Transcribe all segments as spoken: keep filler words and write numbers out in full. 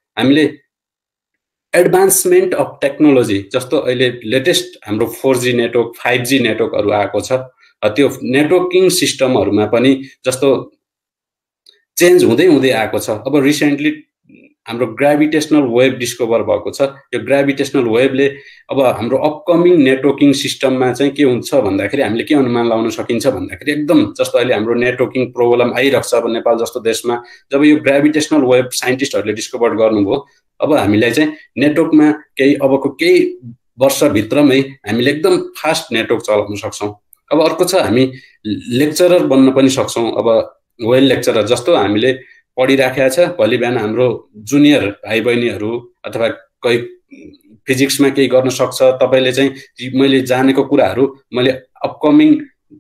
हामीले advancement of technology जस्तो अहिले लेटेस्ट हाम्रो four G network five G नेटवर्कहरू आएको छ, त्यो नेटवर्किङ सिस्टमहरूमा पनि जस्तो चेन्ज हुँदै हुँदै आएको छ। अब रिसेन्टली हाम्रो ग्राभिटेशनल वेभ डिस्कभर भएको छ। यो ग्राभिटेशनल वेभले अब हाम्रो अपकमिङ नेटवर्किङ सिस्टममा चाहिँ के हुन्छ भन्दाखेरि हामीले के अनुमान लगाउन सकिन्छ भन्दाखेरि एकदम जस्तो अहिले हाम्रो नेटवर्किङ प्रब्लम आइरहेको छ अब नेपाल जस्तो देशमा, जब यो ग्राभिटेशनल वेभ साइन्टिस्टहरूले डिस्कभर गर्नुभयो, अब हामीलाई चाहिँ नेटवर्कमा केही अबको केही वर्षभित्रमै हामीले एकदम फास्ट नेटवर्क चलाउन सक्छौँ। अब अर्को छ हामी लेक्चरर बन्न पनि सक्छौँ। अब वेल लेक्चरर जस्तो हामीले पढिराखेको छ, भोलि बिहान हाम्रो जुनियर भाइ बहिनीहरू अथवा कोही फिजिक्समा केही गर्न सक्छ, तपाईँले चाहिँ मैले जानेको कुराहरू मैले अपकमिङ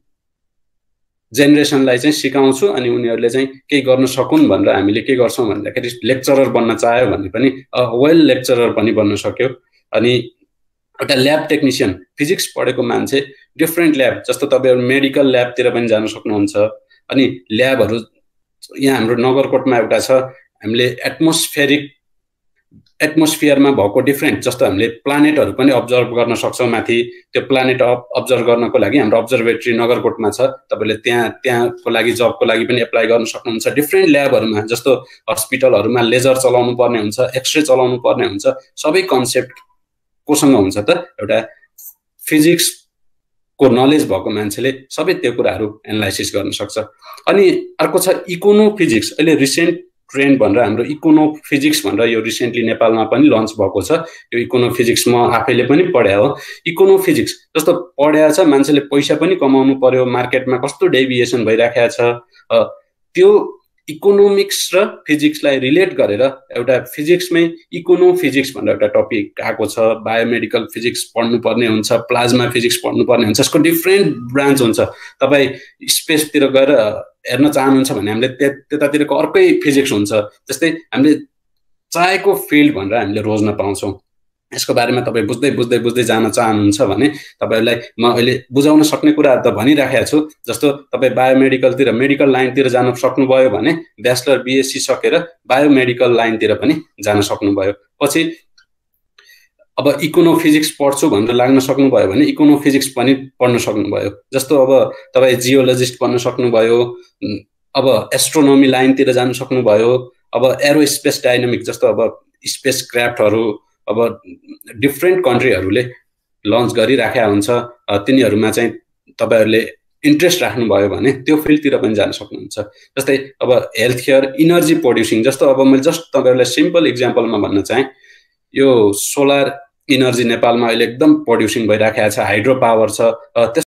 जेनेरेसनलाई चाहिँ सिकाउँछु अनि उनीहरूले चाहिँ केही गर्न सकुन् भनेर हामीले के गर्छौँ भन्दाखेरि लेक्चरर बन्न चाह्यो भने पनि वेल लेक्चरर पनि बन्न सक्यो। अनि एउटा ल्याब टेक्निसियन, फिजिक्स पढेको मान्छे डिफ्रेन्ट ल्याब जस्तो तपाईँहरू मेडिकल ल्याबतिर पनि जान सक्नुहुन्छ। अनि ल्याबहरू यहाँ हाम्रो नगरकोटमा एउटा छ, हामीले एटमोस्फेरिक एटमोस्फियरमा भएको डिफ्रेन्ट जस्तो हामीले प्लानेटहरू पनि अब्जर्भ गर्न सक्छौँ माथि, त्यो प्लानेट अब्जर्भ गर्नको लागि हाम्रो अब्जर्भेटरी नगरकोटमा छ, तपाईँले त्यहाँ त्यहाँको लागि जबको लागि पनि एप्लाई गर्न सक्नुहुन्छ। डिफ्रेन्ट ल्याबहरूमा जस्तो हस्पिटलहरूमा लेजर चलाउनु पर्ने हुन्छ, एक्सरे चलाउनु पर्ने हुन्छ, सबै कन्सेप्ट कोसँग हुन्छ त एउटा फिजिक्सको नलेज भएको मान्छेले सबै त्यो कुराहरू एनालाइसिस गर्न सक्छ। अनि अर्को छ इकोनो फिजिक्स, अहिले रिसेन्ट ट्रेन्ड भनेर हाम्रो इकोनो फिजिक्स भनेर यो रिसेन्टली नेपालमा पनि लन्च भएको छ। यो इकोनो फिजिक्स म आफैले पनि पढे हो। इकोनो फिजिक्स जस्तो पढेको छ, मान्छेले पैसा पनि कमाउनु पर्यो, मार्केटमा कस्तो डेभिएसन भइराखेको छ, त्यो इकोनोमिक्स र फिजिक्सलाई रिलेट गरेर एउटा फिजिक्समै इकोनो फिजिक्स भनेर एउटा टपिक आएको छ। बायोमेडिकल फिजिक्स पढ्नुपर्ने हुन्छ, प्लाज्मा फिजिक्स पढ्नुपर्ने हुन्छ, यसको डिफ्रेन्ट ब्रान्च हुन्छ। तपाईँ स्पेसतिर गएर हेर्न चाहनुहुन्छ भने हामीले त्यतातिरको अर्कै फिजिक्स हुन्छ। जस्तै हामीले चाहेको फिल्ड भनेर हामीले रोज्न पाउँछौँ। यसको बारेमा तपाईँ बुझ्दै बुझ्दै बुझ्दै जान चाहनुहुन्छ भने तपाईँहरूलाई म अहिले बुझाउन सक्ने कुराहरू त भनिराखेको छु। जस्तो तपाईँ बायोमेडिकलतिर मेडिकल लाइनतिर जान सक्नुभयो भने ब्याचलर बिएससी सकेर बायोमेडिकल लाइनतिर पनि जान सक्नुभयो। पछि अब इकोनो फिजिक्स पढ्छु भनेर लाग्न सक्नुभयो भने इकोनो फिजिक्स पनि पढ्न सक्नुभयो। जस्तो अब तपाईँ जियोलोजिस्ट बन्न सक्नुभयो, अब एस्ट्रोनोमी लाइनतिर जान सक्नुभयो, अब एरोस्पेस डाइनामिक जस्तो अब स्पेस क्राफ्टहरू अब डिफ्रेन्ट कन्ट्रीहरूले लन्च गरिराखेका हुन्छ, तिनीहरूमा चाहिँ तपाईँहरूले इन्ट्रेस्ट राख्नुभयो भने त्यो फिल्डतिर पनि जान सक्नुहुन्छ। जस्तै अब हेल्थ केयर, इनर्जी प्रड्युसिङ जस्तो अब मैले जस्ट तपाईँहरूलाई सिम्पल इक्जाम्पलमा भन्न चाहेँ, यो सोलर इनर्जी नेपालमा अहिले एकदम प्रड्युसिङ भइराखेको छ, हाइड्रो पावर छ।